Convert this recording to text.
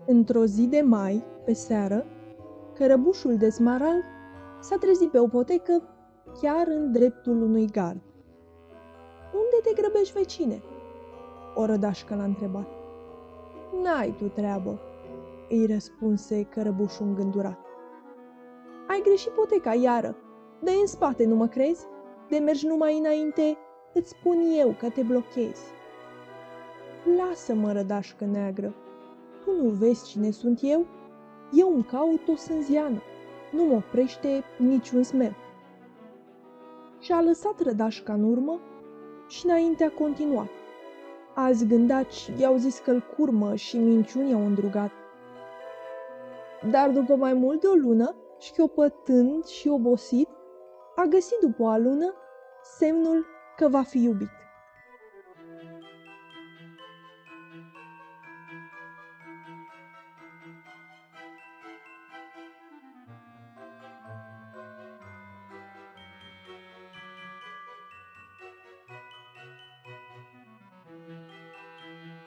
Într-o zi de mai, pe seară, cărăbușul de smarald s-a trezit pe o potecă chiar în dreptul unui gard. "Unde te grăbești, vecine?" o rădașcă l-a întrebat. "N-ai tu treabă," îi răspunse cărăbușul îngândurat. "Ai greșit poteca iară, dă în spate, nu mă crezi? De mergi numai înainte, îți spun eu că te blochezi." "Lasă-mă, rădașcă neagră, tu nu vezi cine sunt eu? Eu îmi caut o sânziană, nu mă oprește niciun smer." Și-a lăsat rădașca în urmă și înainte a continuat. Azi gândaci i-au zis că-l curmă și minciuni i-au îndrugat. Dar după mai mult de o lună, șchiopătând și obosit, a găsit după o alună semnul că va fi iubit.